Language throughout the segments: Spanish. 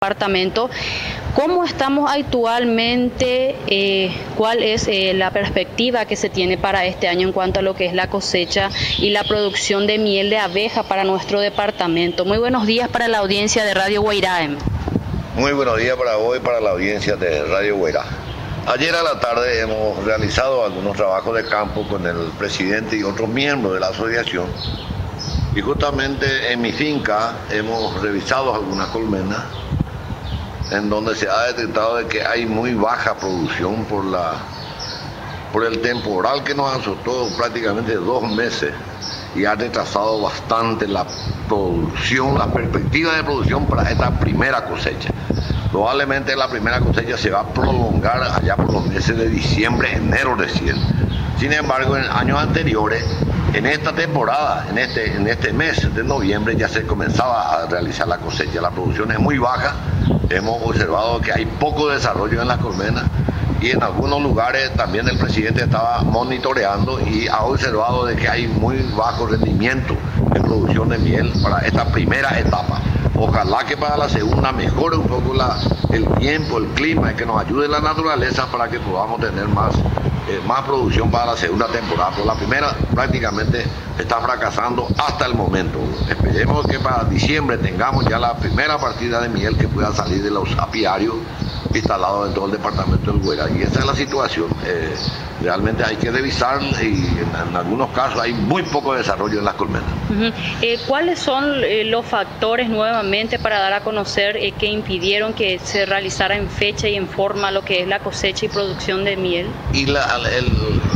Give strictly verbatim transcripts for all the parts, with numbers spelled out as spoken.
departamento. ¿Cómo estamos actualmente? Eh, ¿Cuál es eh, la perspectiva que se tiene para este año en cuanto a lo que es la cosecha y la producción de miel de abeja para nuestro departamento? Muy buenos días para la audiencia de Radio Guairá. Muy buenos días para vos y para la audiencia de Radio Guairá. Ayer a la tarde hemos realizado algunos trabajos de campo con el presidente y otros miembros de la asociación. Y justamente en mi finca hemos revisado algunas colmenas en donde se ha detectado de que hay muy baja producción por, la, por el temporal que nos azotó prácticamente dos meses y ha retrasado bastante la producción, la perspectiva de producción para esta primera cosecha. Probablemente la primera cosecha se va a prolongar allá por los meses de diciembre, enero recién. Sin embargo, en años anteriores, en esta temporada, en este, en este mes de noviembre, ya se comenzaba a realizar la cosecha. La producción es muy baja, hemos observado que hay poco desarrollo en las colmenas y en algunos lugares también el presidente estaba monitoreando y ha observado de que hay muy bajo rendimiento en producción de miel para esta primera etapa. Ojalá que para la segunda mejore un poco la, el tiempo, el clima y que nos ayude la naturaleza para que podamos tener más, eh, más producción para la segunda temporada. Pero la primera prácticamente está fracasando hasta el momento. Esperemos que para diciembre tengamos ya la primera partida de miel que pueda salir de los apiarios instalados en todo el departamento del Guairá. Y esa es la situación. Eh, realmente hay que revisar y en, en algunos casos hay muy poco desarrollo en las colmenas. Uh-huh. eh, ¿Cuáles son eh, los factores nuevamente para dar a conocer eh, que impidieron que se realizara en fecha y en forma lo que es la cosecha y producción de miel? Y la, el,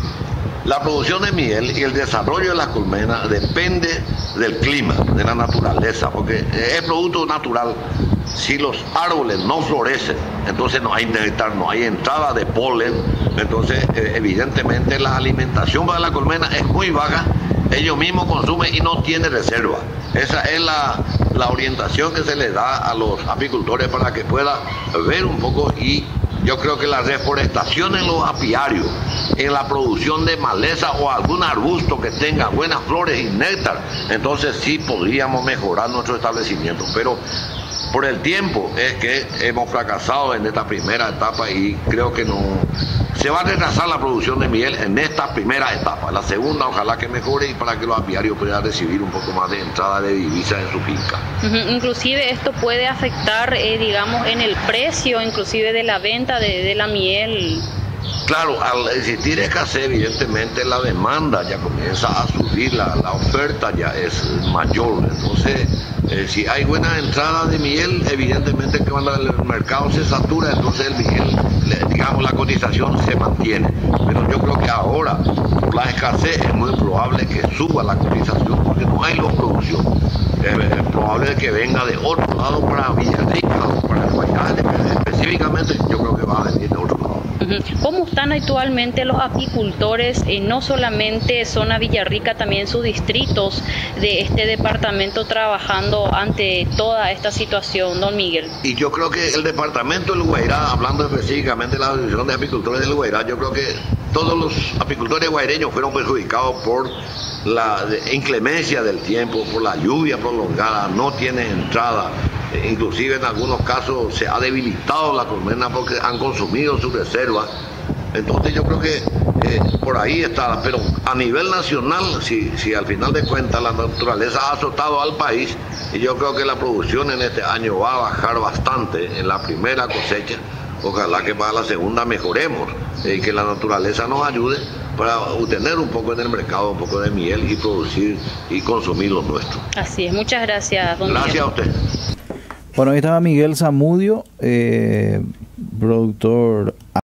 la producción de miel y el desarrollo de las colmenas depende del clima, de la naturaleza, porque es producto natural. Si los árboles no florecen, entonces no hay néctar, no hay entrada de polen, entonces eh, evidentemente la alimentación para la colmena es muy baja, ellos mismos consumen y no tienen reserva. Esa es la, la orientación que se les da a los apicultores para que puedan ver un poco, y yo creo que la reforestación en los apiarios, en la producción de maleza o algún arbusto que tenga buenas flores y néctar, entonces sí podríamos mejorar nuestro establecimiento, pero por el tiempo es que hemos fracasado en esta primera etapa y creo que no se va a retrasar la producción de miel en esta primera etapa. La segunda ojalá que mejore y para que los apiarios puedan recibir un poco más de entrada de divisas en su finca. Uh-huh. Inclusive esto puede afectar, eh, digamos, en el precio, inclusive de la venta de, de la miel. Claro, al existir escasez, evidentemente la demanda ya comienza a subir, la, la oferta ya es mayor. Entonces, eh, si hay buena entrada de miel, evidentemente que cuando el mercado se satura, entonces el miel, digamos, la cotización se mantiene. Pero yo creo que ahora, por la escasez, es muy probable que suba la cotización porque no hay la producción. Es probable que venga de otro lado para Villarrica o para Guairá, específicamente yo creo que va a venir de otro lado. ¿Cómo están actualmente los apicultores, eh, no solamente zona Villarrica, también sus distritos de este departamento trabajando ante toda esta situación, don Miguel? Y yo creo que el departamento del Guairá, hablando específicamente de la Asociación de Apicultores del Guairá, yo creo que todos los apicultores guaireños fueron perjudicados por la inclemencia del tiempo, por la lluvia prolongada, no tiene entrada. Inclusive en algunos casos se ha debilitado la colmena porque han consumido sus reservas. Entonces yo creo que eh, por ahí está, pero a nivel nacional, si, si al final de cuentas la naturaleza ha azotado al país, y yo creo que la producción en este año va a bajar bastante en la primera cosecha, ojalá que para la segunda mejoremos y eh, que la naturaleza nos ayude para obtener un poco en el mercado, un poco de miel y producir y consumir lo nuestro. Así es, muchas gracias, don Gracias Miguel. a usted. Bueno, ahí estaba Miguel Zamudio, eh, productor